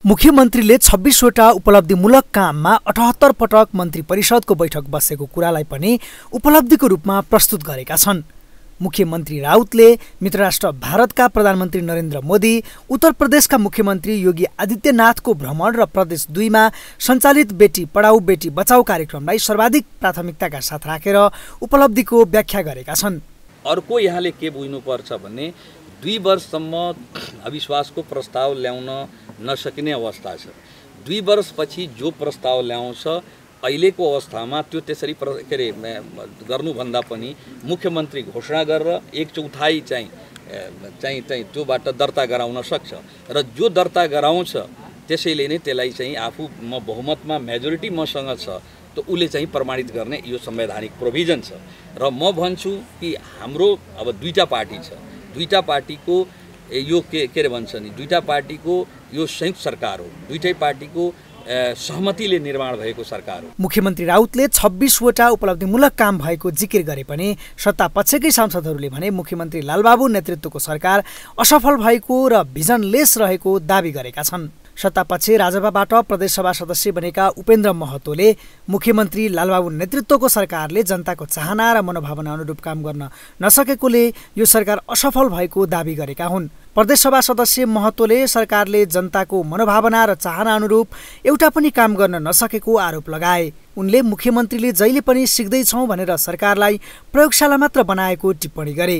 मुख्यमन्त्रीले 26 वटा उपलब्धिमूलक काममा 78 पटक मन्त्री परिषदको बैठक बसेको कुरालाई पनि उपलब्धिको रूपमा प्रस्तुत गरेका छन्। मुख्यमन्त्री राउतले मित्रराष्ट्र भारतका प्रधानमन्त्री नरेन्द्र मोदी, उत्तर प्रदेशका मुख्यमन्त्री योगी आदित्यनाथको भ्रमण र प्रदेश 2 मा सञ्चालित बेटी पढाऊ बेटी बचाऊ कार्यक्रमलाई सर्वाधिक प्राथमिकताका साथ राखेर उपलब्धिको व्याख्या गरेका छन्। अर्को यहाँले के बुझ्नुपर्छ भने 2 वर्षसम्म अविश्वासको प्रस्ताव ल्याउन नसकिने अवस्था छ। 2 वर्षपछि जो प्रस्ताव ल्याउँछ अहिलेको अवस्थामा त्यो त्यसरी गर्नुभन्दा पनि मुख्यमन्त्री घोषणा गरेर 1/4 चाहिँ त्योबाट दर्ता गराउन सक्छ र जो दर्ता गराउँछ त्यसैले नै त्यसलाई चाहिँ आफू म बहुमतमा मेजोरिटी मसँग छ त उसले चाहिँ प्रमाणित गर्ने यो संवैधानिक प्रोभिजन छ। र म भन्छु कि हाम्रो अब 2टा पार्टी छ, 2टा पार्टीको यो के भन्छ नि 2टा पार्टीको यो संयुक्त सरकार हो, 2टै पार्टीको सहमतिले निर्माण भएको सरकार हो। मुख्यमन्त्री राउतले 26 वटा उपलब्धिमूलक काम भएको जिकिर गरे पनि सत्ता पक्षकै सांसदहरूले भने मुख्यमन्त्री लालबाबु नेतृत्वको सरकार असफल भएको र भिजनलेस रहेको दावी गरेका छन्। सत्तापक्ष राजपाबाट प्रदेशसभा सदस्य बनेका उपेन्द्र महतोले मुख्यमन्त्री लालबाबु नेतृत्वको सरकारले जनताको चाहना र मनोभावना अनुरूप काम गर्न नसकेकोले यो सरकार असफल भएको दावी गरेका हुन्। प्रदेशसभा सदस्य महतोले सरकारले जनताको मनोभावना र चाहना अनुरूप एउटा पनि काम गर्न नसकेको आरोप लगाए। उनले मुख्यमन्त्रीले जहिले पनि सिक्दैछौँ भनेर सरकारलाई प्रयोगशाला मात्र बनाएको टिप्पणी गरे।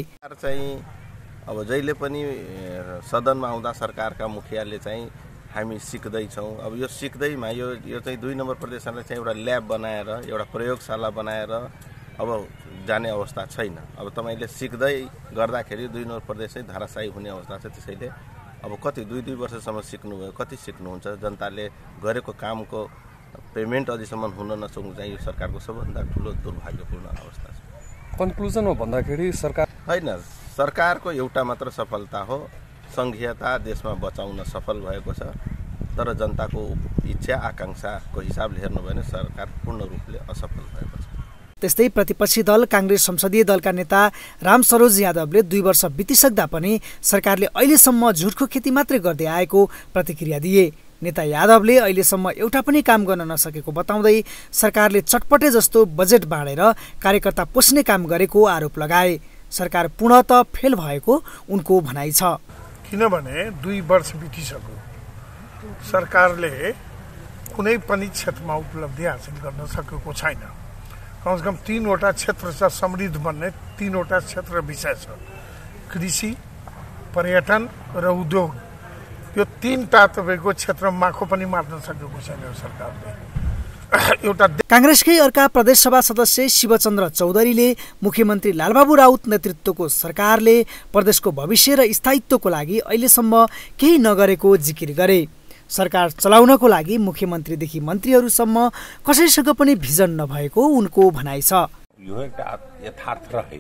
अब जहिले पनि सदनमा आउँदा सरकारका मुखियाले चाहिँ हामी सिक्दैछौँ, अब यो सिक्दैमा यो चाहिँ 2 नम्बर प्रदेशलाई चाहिँ एउटा ल्याब बनाएर एउटा प्रयोगशाला बनाएर अब जाने अवस्था छैन। अब तपाईँले सिक्दै गर्दाखेरि 2 नम्बर प्रदेश चाहिँ धाराशायी हुने अवस्था छ। त्यसैले अब कति 2 वर्षसम्म सिक्नुभयो, कति सिक्नुहुन्छ? जनताले गरेको कामको पेमेन्ट अझैसम्म हुन नसक्नु चाहिँ यो सरकारको सबभन्दा ठुलो दुर्भाग्यपूर्ण अवस्था छ। कन्क्लुजनमा भन्दाखेरि सरकार होइन, सरकारको एउटा मात्र सफलता हो, संघीयता देशमा बचाउन सफल भएको छ। तर जनताको इच्छा आकांक्षाको हिसाबले हेर्नु भने सरकार पूर्ण रूपले असफल भएको छ। त्यस्तै प्रतिपक्षी दल कांग्रेस संसदीय दलका नेता राम सरोज यादवले 2 वर्ष बितिसक्दा पनि सरकारले अहिलेसम्म झुटको खेती मात्रै गर्दै आएको प्रतिक्रिया दिए। नेता यादवले अहिलेसम्म एउटा पनि काम गर्न नसकेको बताउँदै सरकारले चटपटे जस्तो बजेट बाँडेर कार्यकर्ता पोस्ने काम गरेको आरोप लगाए। सरकार पूर्णतः फेल भएको उनको भनाइ छ। किनभने 2 वर्ष बितिसक्यो, सरकारले कुनै पनि क्षेत्रमा उपलब्धि हासिल गर्न सकेको छैन। कमसेकम 3 वटा क्षेत्र छ समृद्ध बन्ने, 3 वटा क्षेत्र विषय छ, कृषि, पर्यटन र उद्योग। यो 3टा तपाईँको क्षेत्रमा माखो पनि मार्न सकेको छैन सरकारले। एउटा कांग्रेसकै अर्का प्रदेशसभा सदस्य शिवचन्द्र चौधरीले मुख्यमन्त्री लालबाबु राउत नेतृत्वको सरकारले प्रदेशको भविष्य र स्थायित्वको लागि अहिलेसम्म केही नगरेको जिकिर गरे। सरकार चलाउनको लागि मुख्यमन्त्रीदेखि मन्त्रीहरूसम्म कसैसँग पनि भिजन नभएको उनको भनाइ छ। यो एउटा यथार्थ रहे,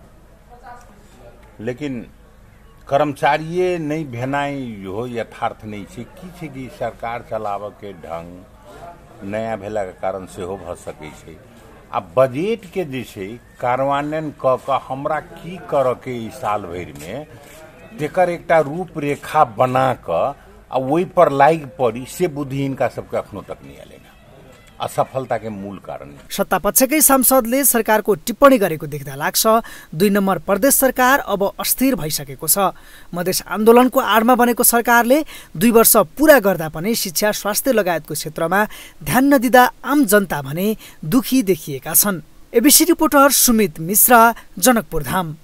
लेकिन कर्मचारी नहीं भेनाई यो यथार्थ नहीं छै। की छै कि सरकार चलाव के ढंग नया भेला के कारण से हो भ सकै छै। आ बजट के जे छै कार्यान्वयन क के हमरा की कर के इस साल भर में तेकर एकटा रूपरेखा बना क आ वही पर लाग पड़ी से बुद्धि इनका सबके अखनो तक नहीं आलेन। असफलता के मूल कारण सत्तापक्षकै सांसदले सरकारको टिप्पणी गरेको देख्दा लाग्छ 2 नम्बर प्रदेश सरकार अब अस्थिर भइसकेको छ। मधेस आन्दोलनको आडमा बनेको सरकारले 2 वर्ष पूरा गर्दा पनि शिक्षा, स्वास्थ्य लगायतको क्षेत्रमा ध्यान नदिँदा आम जनता भने दुखी देखिएका छन्। एबिसी रिपोर्टर सुमित मिश्रा, जनकपुर धाम।